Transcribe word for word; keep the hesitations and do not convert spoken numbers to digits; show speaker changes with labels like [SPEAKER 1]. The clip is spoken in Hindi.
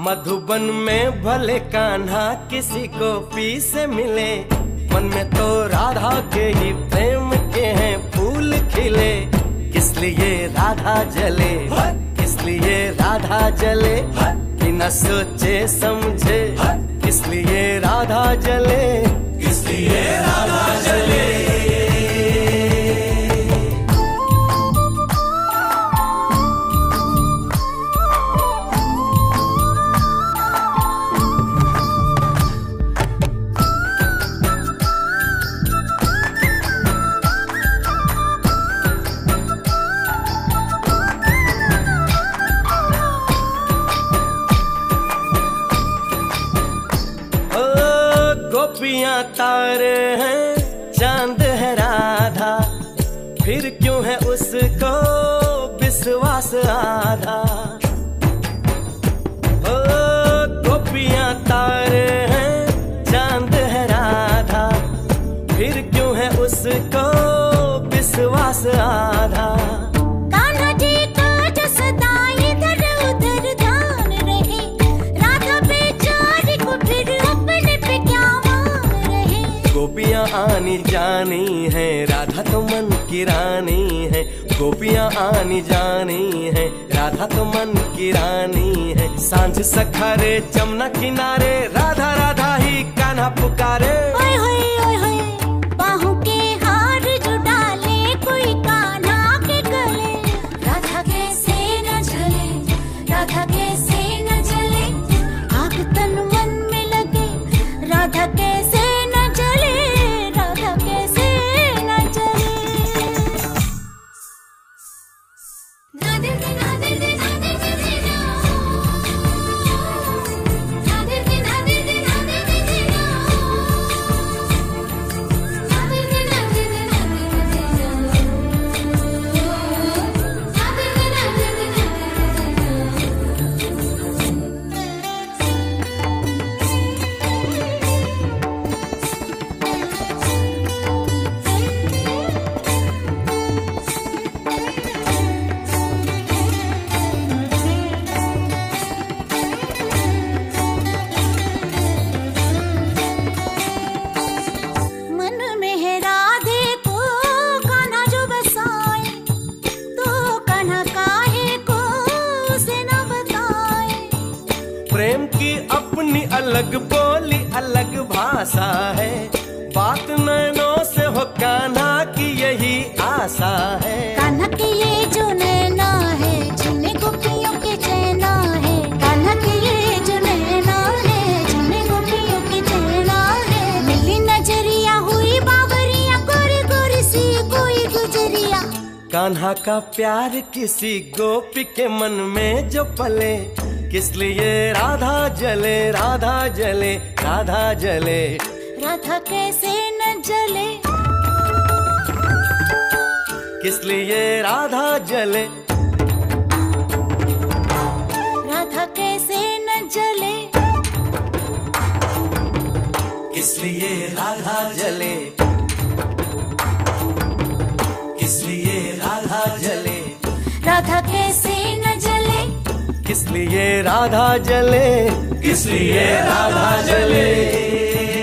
[SPEAKER 1] मधुबन में भले कान्हा किसी को पी से मिले, मन में तो राधा के ही प्रेम के हैं फूल खिले। किस लिए राधा जले, किस लिए राधा जले, बिना सोचे समझे किस लिए राधा जले, किस लिए राधा जले। गोपियां तारे हैं, चांद है राधा, फिर क्यों है उसको विश्वास आधा। ओ गोपियां तारे हैं, चांद है राधा, फिर क्यों है उसको विश्वास आधा। गोपियां आनी जानी है, राधा तो मन की रानी है। गोपियां आनी जानी है, राधा तो मन की रानी है। सांझ सखारे जमुना किनारे, राधा राधा ही कान्हा पुकारे।
[SPEAKER 2] ओए होए ओए होए, बाहों के हार जो डाले कोई कान्हा के गले। राधा कैसे न जले, राधा कैसे न जले, आग तन मन में लगे, राधा कैसे
[SPEAKER 1] प्रेम की अपनी अलग बोली अलग भाषा है, बात नैनों से हो कान्हा की यही आशा है।
[SPEAKER 2] कान्हा की ये जो नैना है, जिन्हें गोपियों के चैना है। कान्हा की ये जो नैना है, जिन्हें गोपियों के चैना है। मिली नजरिया हुई बावरिया, गोरी गोरी सी कोई गुजरिया।
[SPEAKER 1] कान्हा का प्यार किसी गोपी के मन में जो पले, किस लिए राधा जले, राधा जले, राधा जले।
[SPEAKER 2] राधा कैसे न जले,
[SPEAKER 1] किस लिए राधा जले,
[SPEAKER 2] राधा कैसे न जले,
[SPEAKER 1] किस लिए राधा जले, किस लिए राधा जले।
[SPEAKER 2] राधा कैसे न जले,
[SPEAKER 1] किस लिए राधा जले, किस लिए राधा जले।